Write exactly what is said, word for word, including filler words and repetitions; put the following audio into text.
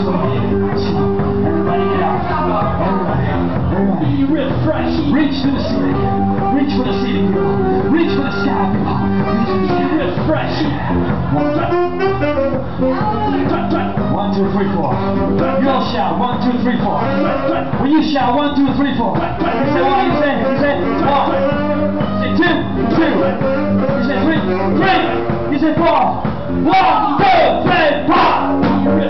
Everybody get out. Everybody. Everybody. Be real fresh. Reach for the ceiling. Reach for the ceiling, people. Reach for the sky, people. Reach for the sky. Be real fresh. One, two, three, four. You all shout. One, two, three, four. When you shout one, two, three, four. You say one. You say. You say one. You say two. Two. You say three. Three. You say four. One, two, three, four.